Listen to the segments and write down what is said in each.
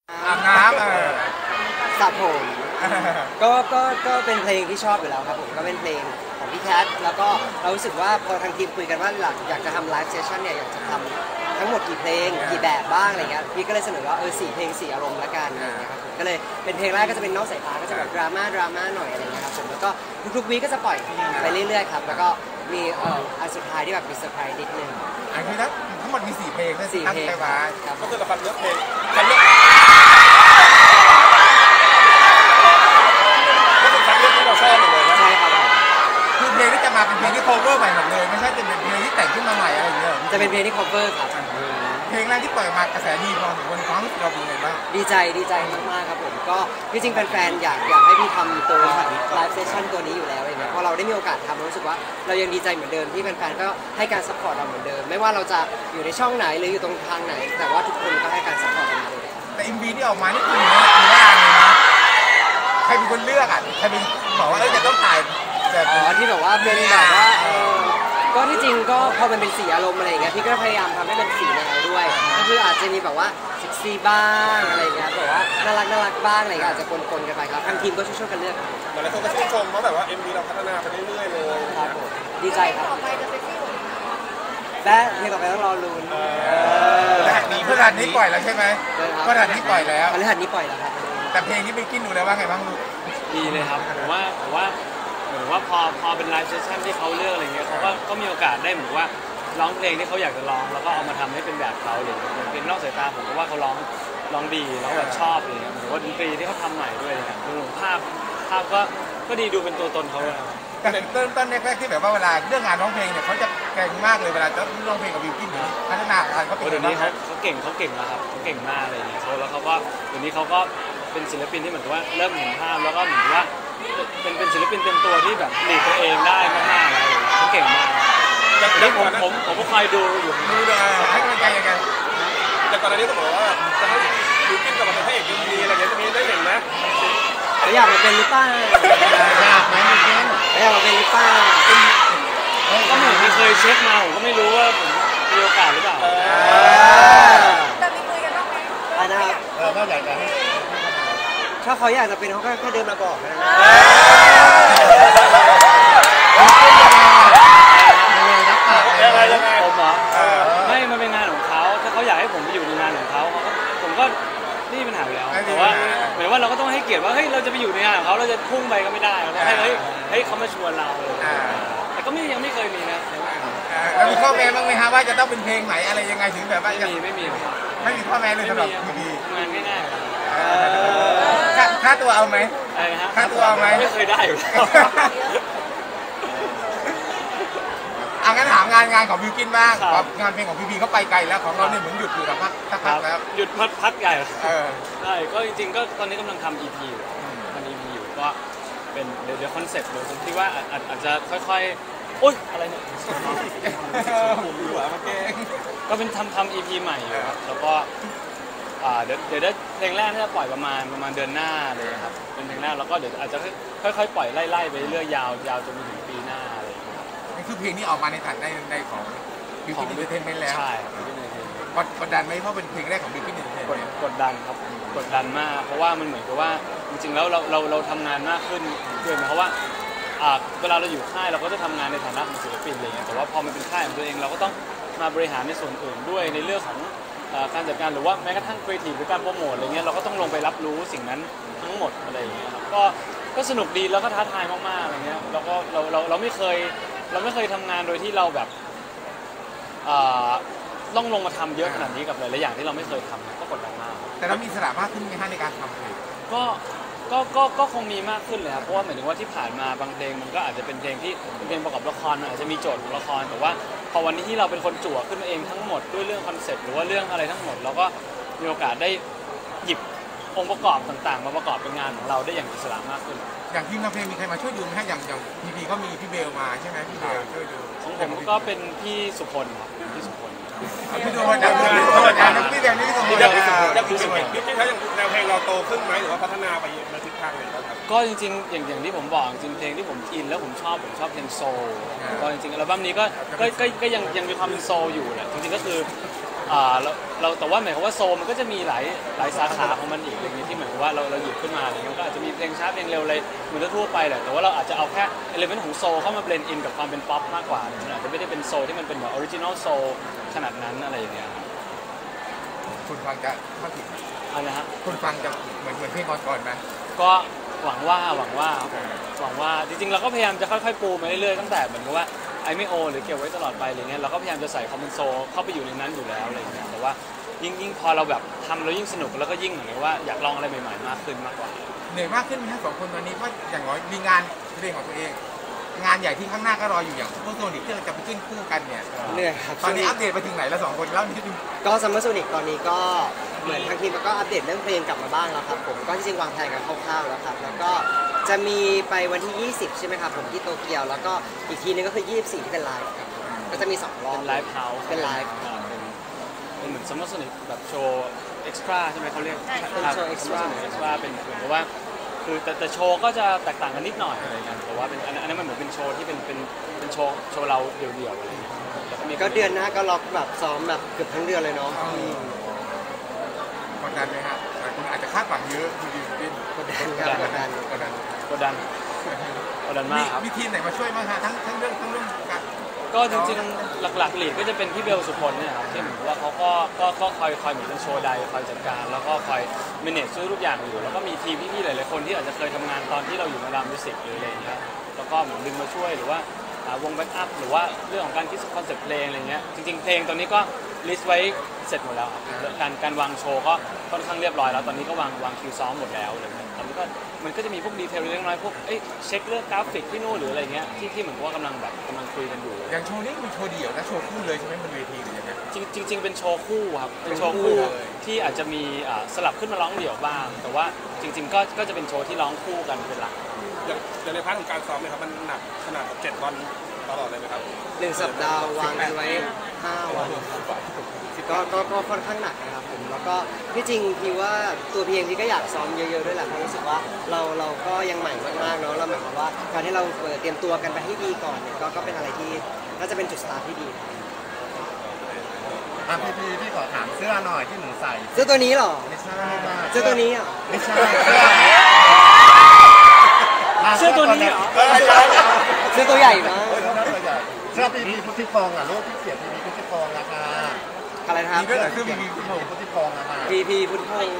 อาบน้ำสระผมก็เป็นเพลงที่ชอบอยู่แล้วครับผมก็เป็นเพลงของพี่แคทแล้วก็เรารู้สึกว่าพอทางทีมคุยกันว่าอยากจะทำไลฟ์เซสชั่นเนี่ยอยากจะทำทั้งหมดกี่เพลงกี่แบบบ้างอะไรเงี้ยพี่ก็เลยเสนอว่า4เพลง4อารมณ์ละกันอะไรเงี้ยครับผมก็เลยเป็นเพลงแรกก็จะเป็นนอกสายตาก็จะแบบดราม่าหน่อยอะไรเงี้ยครับผมแล้วก็ทุกๆวีก็จะปล่อยไปเรื่อยๆครับแล้วก็มีอันสุดท้ายที่แบบมีเซอร์ไพรส์นิดนึงอันนี้ทั้งหมดมี4เพลงด้วย 4เพลงครับก็คือกับการเลือกเพลงการเลือกที่เราชอบเลยนะใช่ครับคือเพลงที่จะมาเป็นเพลงที่ cover ใหม่หมดเลยไม่ใช่เป็นเพลงที่แต่งขึ้นมาใหม่อะไรอย่างเงี้ยจะเป็นเพลงที่ cover ครับเพลงแรกที่ปล่อยมากระแสดีพอถึงวันความรู้สึกเราเป็นไงบ้างดีใจมากๆครับผมก็ที่จริงแฟนๆอยากให้พี่ทำตัวไลฟ์เซสชั่นตัวนี้อยู่แล้วอย่างเงี้ยพอเราได้มีโอกาสทำรู้สึกว่าเรายังดีใจเหมือนเดิมที่แฟนๆก็ให้การซัพพอร์ตเราเหมือนเดิมไม่ว่าเราจะอยู่ในช่องไหนหรืออยู่ตรงทางไหนแต่ว่าทุกคนก็ให้การซัพพอร์ตเราเลยแต่ MV ที่ออกมานี่คือมีร่างเลยนะใครเป็นคนเลือกอ่ะใครเป็นบอกว่าจะต้องถ่ายแบบที่แบบว่าเป็นแบบว่าก็ที่จริงก็พอมันเป็นสีอารมณ์อะไรอย่างเงี้ยพี่ก็พยายามทำให้เป็นสีแนวด้วยก็คืออาจจะมีแบบว่าเซ็กซี่บ้างอะไรเงี้ยแบบว่าน่ารักบ้างอะไรก็อาจจะปนกันไปครับทางทีมก็ช่วยกันเลือกหลายคนก็ชื่นชมว่าแบบว่า MV เราพัฒนาไปเรื่อยๆเลยครับผมดีใจครับและเพลงต่อไปต้องรอลุ้นพฤหัสนี้ปล่อยแล้วใช่ไหมพฤหัสนี้ปล่อยแล้วพฤหัสนี้ปล่อยแล้วครับแต่เพลงนี้ไปกินดูแล้วว่าไงบ้างลูกดีเลยครับผมว่าพอเป็นไลฟ์เซสชั่นที่เขาเลือกอะไรเงี้ยเขาก็มีโอกาสได้เหมือนว่าร้องเพลงที่เขาอยากจะร้องแล้วก็เอามาทำให้เป็นแบบเขาเลยอย่างเพลงนอกสายตาผมก็ว่าเขาร้องดีแล้วแบบชอบเลยหรือว่าดนตรีที่เขาทำใหม่ด้วยนะครับภาพก็ดีดูเป็นตัวตนเขาเลยแต่ต้นแรกๆที่แบบว่าเวลาเรื่องงานร้องเพลงเนี่ยเขาจะเก่งมากเลยเวลาจะร้องเพลงกับบิวกิ้นพัฒนาการเขาเป็นเดี๋ยวนี้เขาเก่งแล้วครับเขาเก่งมากเลยเนี่ยแล้วเขาก็เดี๋ยวนี้เขาก็เป็นศิลปินที่เหมือนกับว่าเริ่มเห็นภาพแล้วก็เหมือนกับว่าเป็นศิลปินเต็มตัวที่แบบหลีดตัวเองได้มากๆเลยเขาเก่งมากนี่ผมก็คอยดูอยู่ดูเลยให้กำลังใจยังไงแต่ก่อนหน้านี้ต้องบอกว่าจะให้บิวกิ้นกับมาเป็นพระเอกดีอะไรเงี้ยจะมีได้เห็นไหมอยากมาเป็นหรือเปล่าอยากมาเป็นหรือเปล่าก็เหมือนที่เคยเช็คมาผมก็ไม่รู้ว่าผมมีโอกาสหรือเปล่าแต่มีคุยกันบ้างไหมนะครับก็อยากจะให้ถ้าเขาอยากจะเป็นเขาก็แค่เดินมาบอกนะยังไงผมเหรอไม่มันเป็นงานของเขาถ้าเขาอยากให้ผมไปอยู่ในงานของเขาผมก็นี่เป็นปัญหาอยู่แล้วแต่ว่าหมายว่าเราก็ต้องให้เกียรติว่าเฮ้ยเราจะไปอยู่ในงานของเขาเราจะพุ่งไปก็ไม่ได้เราให้เฮ้ยเขามาชวนเราแต่ก็ยังไม่เคยมีนะแล้วมีข้อแม้บ้างไหมฮะว่าจะต้องเป็นเพลงไหนอะไรยังไงถึงแบบว่าไม่มีข้อแม้เลยสำหรับพี่งานง่ายๆค่าตัวเอาไหมค่าตัวเอาไหมไม่เคยได้อยู่งั้นถามงานของบิวกินบ้างงานเพลงของพี่เขาไปไกลแล้วของเราเนี่ยเหมือนหยุดอยู่กับสักพักแล้วหยุดพักใหญ่ใช่ก็จริงๆก็ตอนนี้กำลังทำ EP อยู่ทำ EP อยู่ก็เป็นเดี๋ยวคอนเซ็ปต์ผมคิดว่าอาจจะค่อยๆอุ๊ยอะไรเนี่ยผมหัวมาเก่งก็เป็นทำ EP ใหม่อยู่ครับแล้วก็เดี๋ยวเพลงแรกจะปล่อยประมาณเดือนหน้าเลยครับเป็นเพลงแรกแล้วก็เดี๋ยวอาจจะค่อยๆปล่อยไล่ไปเรื่อยยาวจนถึงปีหน้าอะไรนี่คือเพลงนี้ออกมาในฐานะในของบิวกิ้นเอนเตอร์เทนเมนต์แล้วใช่กดดันไหมเพราะเป็นเพลงแรกของบิวกิ้นเอนเตอร์เทนเมนต์กดดันครับกดดันมากเพราะว่ามันเหมือนกับว่าจริงๆแล้วเราทำงานมากขึ้นด้วยเพราะว่าเวลาเราอยู่ค่ายเราก็จะทำงานในฐานะของศิลปินอะไรเงี้ยแต่ว่าพอมันเป็นค่ายของตัวเองเราก็ต้องมาบริหารในส่วนอื่นด้วยในเรื่องของการจัดการหรือว่าแม้กระทั่งครีเอทีฟหรือการโปรโมทอะไรเงี้ยเราก็ต้องลงไปรับรู้สิ่งนั้นทั้งหมดอะไรอย่างเงี้ยครับก็สนุกดีแล้วก็ท้าทายมากๆอะไรเงี้ยแล้วก็เราไม่เคยทำงานโดยที่เราแบบต้องลงมาทำเยอะขนาดนี้กับหลายๆอย่างที่เราไม่เคยทำก็กดดันมากแต่เรามีสระมากขึ้นไหมฮะในการทำเพลงก็คงมีมากขึ้นเลยครับเพราะว่าหมายถึงว่าที่ผ่านมาบางเพลงมันก็อาจจะเป็นเพลงที่เป็นเพลงประกอบละครอาจจะมีโจทย์ของละครแต่ว่าพอวันนี้ที่เราเป็นคนจั่วขึ้นมาเองทั้งหมดด้วยเรื่องคอนเซ็ปต์หรือว่าเรื่องอะไรทั้งหมดเราก็มีโอกาสได้หยิบองค์ประกอบต่างๆมาประกอบเป็นงานของเราได้อย่างอิสระมากขึ้นอย่างทีมงานเพลงมีใครมาช่วยดูไหมฮะอย่างพีก็มีพี่เบลมาใช่ไหมพี่เบลช่วยดูของผมก็เป็นพี่สุพลครับพี่สุพลพี่ดูว่าพี่เบลนี่สุพลพี่ถ้าอย่างแนวเพลงเราโตขึ้นไหมหรือว่าพัฒนาไปในทิศทางไหนบ้างครับก็จริงๆอย่างที่ผมบอกจริงเพลงที่ผมอินแล้วผมชอบเพลงโซลก็จริงๆอัลบั้มนี้ก็ยังมีความเป็นโซลอยู่แหละจริงๆก็คือเราแต่ว่าหมายความว่าโซมันก็จะมีหลายสาขาของมันอีกอะไรเงี้ยที่เหมือนกับว่าเราหยิบขึ้นมาอะไรเงี้ยก็อาจจะมีเพลงช้าเพลงเร็วอะไรเหมือนทั่วไปแหละแต่ว่าเราอาจจะเอาแค่เอลิเมนต์ของโซเข้ามาเบลนด์อินกับความเป็นป๊อปมากกว่ามันอาจจะไม่ได้เป็นโซที่มันเป็นแบบออริจินอลโซขนาดนั้นอะไรอย่างเงี้ยคุณฟังจะเข้าถึงอะไรนะฮะคุณฟังจะเหมือนเพลงก่อนๆไหมก็หวังว่าครับผมหวังว่าจริงๆเราก็พยายามจะค่อยๆปูมาเรื่อยๆตั้งแต่เหมือนกับว่าไอไม่โอหรือเก็บไว้ตลอดไปอะไรเงี้ยเราก็พยายามจะใส่คอมเมนโซเข้าไปอยู่ในนั้นอยู่แล้วอะไรเงี้ยแต่ว่ายิ่งพอเราแบบทำแล้วยิ่งสนุกแล้วก็ยิ่งเหมือนกับว่าอยากลองอะไรใหม่ๆมากขึ้นมากกว่าเหนื่อยมากขึ้นไหมฮะสองคนตอนนี้เพราะอย่างน้อยมีงานเพลงของตัวเอง งานใหญ่ที่ข้างหน้าก็รออยู่อย่างพวกโซนิกที่เราจะไปขึ้นคู่กันเนี่ยเหนื่อยครับตอนนี้อัปเดตไปถึงไหนแล้วสองคนเล่านิดนึงก็ซัมเมอร์โซนิกตอนนี้ก็เหมือนทางทีมก็อัปเดตเรื่องเพลงกลับมาบ้างแล้วครับผมก็จริงๆวางแผนกันคร่าวๆแล้วครับแล้วก็จะมีไปวันที่ 20 ใช่ไหมครับผมที่โตเกียวแล้วก็อีกทีนึงก็คือ 24 ที่เป็นไลฟ์ครับก็จะมี2 รอบเป็นไลฟ์เฮาส์เป็นไลฟ์เป็นเหมือนซัมเมอร์โซนิกแบบโชว์เอ็กซ์ตร้าใช่ไหมเขาเรียกเป็นโชว์ extra เอ็กซ์ตร้าเป็นเหมือนกับว่าคือแต่โชว์ก็จะแตกต่างกันนิดหน่อยอะไรเงี้ยแต่ว่าเป็นอันนั้นมันเหมือนเป็นโชว์ที่เป็นโชว์เราเดี่ยวๆอะไรเงี้ยแล้วมีก็เดือนหน้าก็ล็อกแบบซ้อมแบบเกือบทั้งเดือนเลยเนาะกดดันไหมฮะหลายคนอาจจะคาดหวังเยอะดูดีขึ้นกดดันครับกดดันกดดันกดดันมากครับมีทีมไหนมาช่วยบ้างฮะทั้งเรื่องการก็จริงๆหลักๆลีดก็จะเป็นพี่เบลสุพลเนี่ยครับที่เหมือนกับว่าเขาก็คอยเหมือนเป็นโชว์ใดคอยจัดการแล้วก็คอยเมเนจช่วยทุกอย่างอยู่แล้วก็มีทีมพี่ๆหลายๆคนที่อาจจะเคยทำงานตอนที่เราอยู่ในรามมิวสิกหรืออะไรอย่างเงี้ยแล้วก็เหมือนดึงมาช่วยหรือว่าวงแบ็กอัพหรือว่าเรื่องของการคิดคอนเซ็ปต์เพลงอะไรเงี้ยจริงๆเพลงตอนนี้ก็ลิสต์ไว้เสร็จหมดแล้วครับการวางโชว์ก็ค่อนข้างเรียบร้อยแล้วตอนนี้ก็วางคิวซ้อมหมดแล้วอะไรเงี้ยตอนนี้ก็มันก็จะมีพวกดีเทลเล็กน้อยพวกเช็คเรื่องกราฟิกที่นู่นหรืออะไรเงี้ยที่เหมือนว่ากำลังคุยกันอยู่อย่างโชว์นี้มีโชว์เดี่ยวและโชว์คู่เลยใช่ไหมบนเวทีหรือยังไงจริงๆเป็นโชว์คู่ครับเป็นโชว์คู่ที่อาจจะมีสลับขึ้นมาร้องเดี่ยวบ้าง แต่ว่าจริงๆก็จะเป็นโชว์ที่ร้องคู่กันเป็นหลักอย่างในพาร์ทของการซ้อมเนี่ยครับมันหนักขนาดแบบ7 วันตลอดเลยไหมครับ 1 สัปดาห์วางกันไว้ 5 วันก็ค่อนข้างหนักนะครับผมแล้วก็ที่จริงพี่ว่าตัวพี่เองพี่ก็อยากซ้อมเยอะๆด้วยแหละเพราะรู้สึกว่าเราก็ยังใหม่มากๆเนาะเราหมายความว่าการที่เราเตรียมตัวกันไปให้ดีก่อนเนี่ยก็เป็นอะไรที่น่าจะเป็นจุดสตาร์ทที่ดีครับพี่ขอถามเสื้อหน่อยที่หนูใส่เสื้อตัวนี้เหรอไม่ใช่เสื้อตัวนี้เหรอไม่ใช่เสื้อตัวนี้เหรอเสื้อตัวใหญ่มากเสื้อพีพุทธิพงษ์อ่ะรูปที่เขียนพีพุทธิพงษ์นะคะอะไรนะครับมีด้วยเหรอคือมีพีพุทธิพงษ์นะคะพีพุทธพงศ์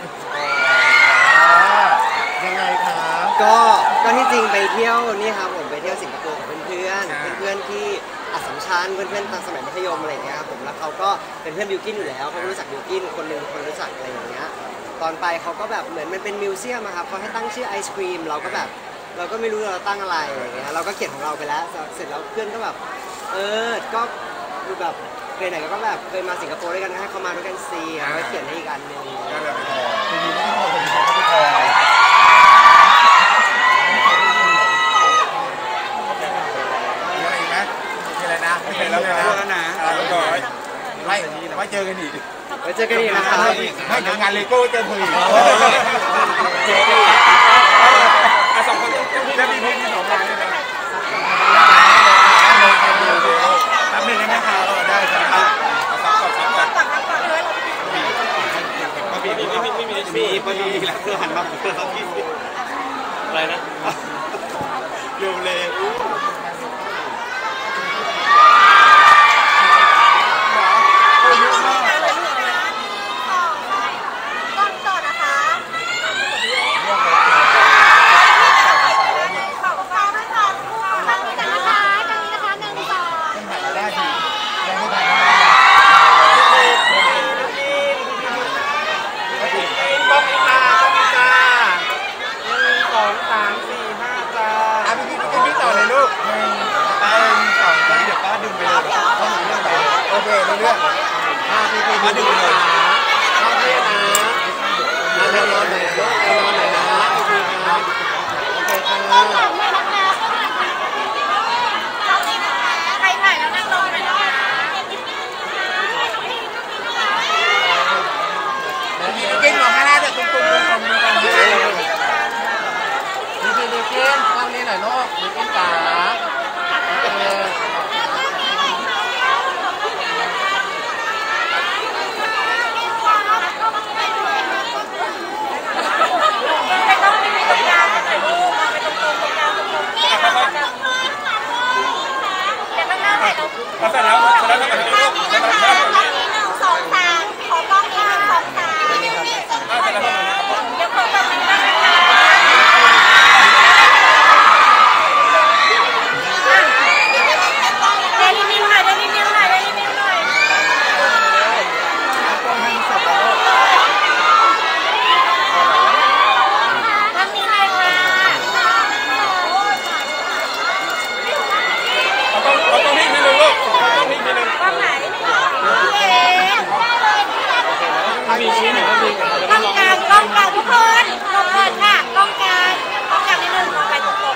ยังไงคะก็ที่จริงไปเที่ยวนี่ครับผมไปเที่ยวสิงคโปร์กับเพื่อนที่อัสสัมชัญเพื่อนตอนสมัยมัธยมอะไรอย่างเงี้ยครับผมแล้วเขาก็เป็นเพื่อนบิวกินอยู่แล้วเขารู้จักบิวกินคนรู้จักอะไรอย่างเงี้ยตอนไปเขาก็แบบเหมือนมันเป็นมิวเซียมครับเขาให้ตั้งชื่อไอศครีมเราก็แบบเราก็ไม่รู้เราตั้งอะไรอย่างเงี้ยเราก็เขียนของเราไปแล้วเสร็จแล้วเพื่อนก็แบบก็คือแบบไหนๆก็แบบเคยมาสิงคโปร์ด้วยกันให้เขามาด้วยกันซีก็เขียนให้อีกอันนึงก็เลยไปพอพีพุทธิพงษ์พีพุทธิพงษ์มีอะไรอีกไหมมีอะไรนะมีอะไรแล้วนะแล้วก่อนไม่เจอกันอีกไว้เจอกันอีกนะครับไม่เดี๋ยวงานเลโก้เจอคุยสองคนจะมีเพลงที่2 งานด้วยนะทำหนึ่งได้ไหมครับได้ครับมีแล้วคือหันมาเพื่อนเขาที่อะไรนะโยเลก่อนนะคะขอบคุณด้วยค่ะทางนี้นะคะ1 2 ได้ทียังไม่ได้ต้องมีตา1 2 3 4 5 ตาพี่ต่อเลยลูกมีชี้หนึ่งก็มีกล้องกลางกล้องกลางทุกคนลงก่อนค่ะกล้องกลางกล้องกลางนิดนึงไปตรงๆ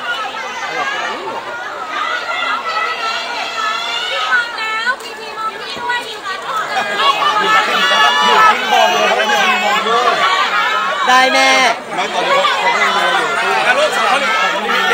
พี่มองแล้วพี่มองพี่ด้วยดีค่ะอยู่ที่มองเลยไม่ได้มองด้วยได้แม่แล้วตอนนี้เขาไม่มีอยู่แล้วลูกเขา